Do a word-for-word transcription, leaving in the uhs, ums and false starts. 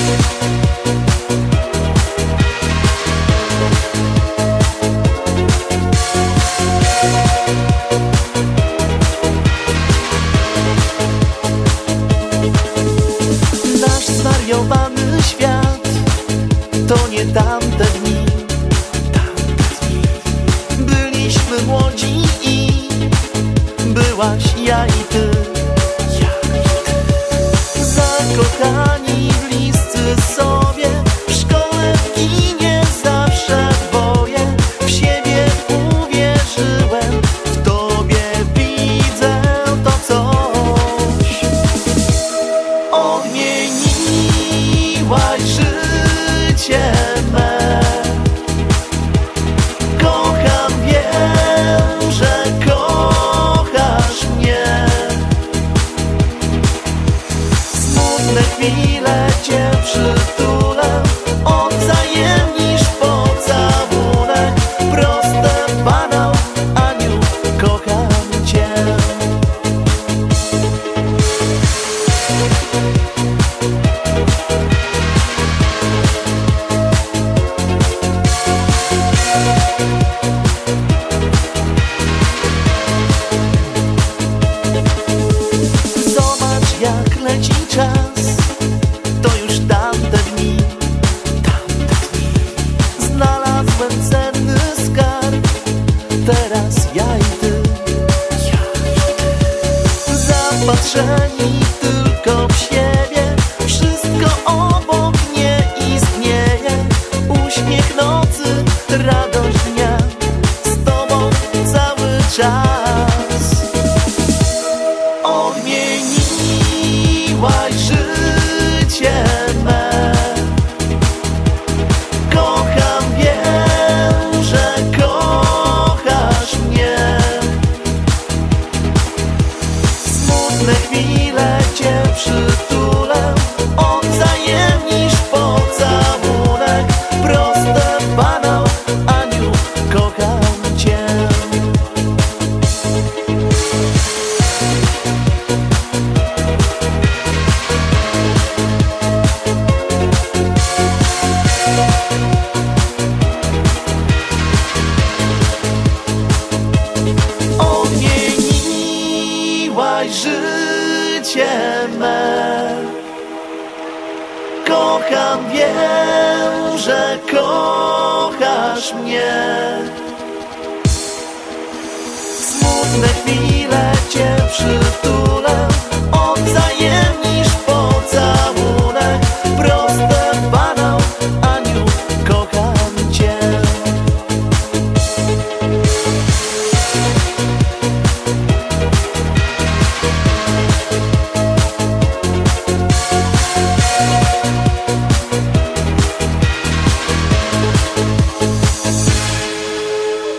Zwariowany świat to nie tamte dni. Byliśmy młodzi i byłaś ja i ty. Zakochani, bliscy sobie, w szkole, w kinie, zawsze dwoje. W siebie uwierzyłem, w tobie widzę to coś. Odmieniłaś życie me. Kocham, wiem, że kochasz mnie. Smutne chwile cię przytulę, odwzajemnisz pocałunek. Proste, banał, Aniu, kocham cię. Zobacz, jak leci czas, to już tamte dni. Znalazłem cenny skarb, teraz ja i ty. Zapatrzeni tylko w siebie, wszystko obok nie istnieje. Uśmiech nocy, radość dnia, z tobą cały czas. Odmieniłaś życie me. Kocham, wiem, że kochasz mnie. Smutne chwile cię przytulę, odwzajemnisz pocałunek. Proste, banał, Aniu, kocham cię. Odmieniłaś życie me. Kocham, wiem, że kochasz mnie. Smutne chwile cię przytulę, odwzajemnisz